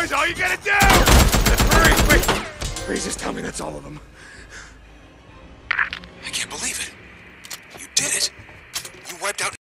boys, all you gotta do! Hurry, quick! Please just tell me that's all of them. I can't believe it. You did it. You wiped out